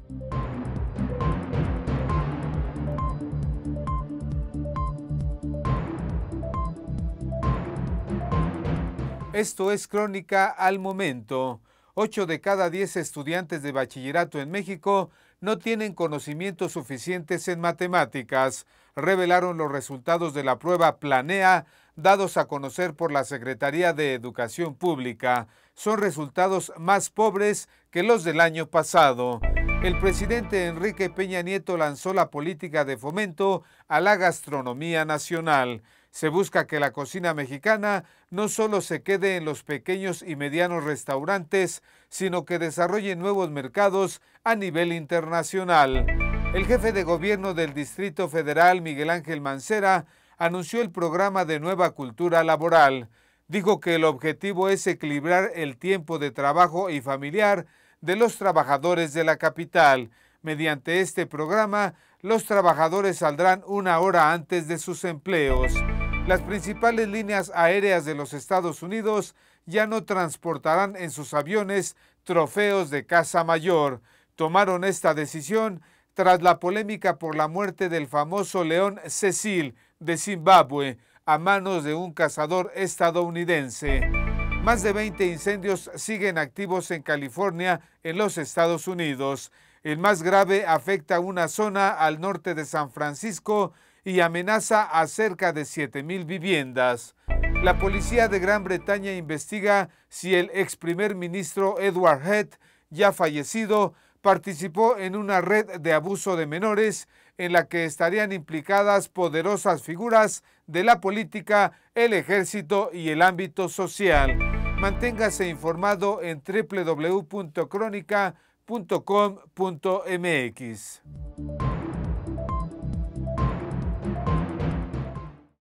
Esto es Crónica al Momento. 8 de cada 10 estudiantes de bachillerato en México no tienen conocimientos suficientes en matemáticas, revelaron los resultados de la prueba Planea, dados a conocer por la Secretaría de Educación Pública. Son resultados más pobres que los del año pasado. El presidente Enrique Peña Nieto lanzó la política de fomento a la gastronomía nacional. Se busca que la cocina mexicana no solo se quede en los pequeños y medianos restaurantes, sino que desarrolle nuevos mercados a nivel internacional. El jefe de gobierno del Distrito Federal, Miguel Ángel Mancera, anunció el programa de Nueva Cultura Laboral. Dijo que el objetivo es equilibrar el tiempo de trabajo y familiar de los trabajadores de la capital. Mediante este programa, los trabajadores saldrán 1 hora antes de sus empleos. Las principales líneas aéreas de los Estados Unidos ya no transportarán en sus aviones trofeos de caza mayor. Tomaron esta decisión tras la polémica por la muerte del famoso león Cecil de Zimbabue a manos de un cazador estadounidense. Más de 20 incendios siguen activos en California, en los Estados Unidos. El más grave afecta una zona al norte de San Francisco y amenaza a cerca de 7,000 viviendas. La policía de Gran Bretaña investiga si el ex primer ministro Edward Heath, ya fallecido, participó en una red de abuso de menores en la que estarían implicadas poderosas figuras de la política, el ejército y el ámbito social. Manténgase informado en www.cronica.com.mx.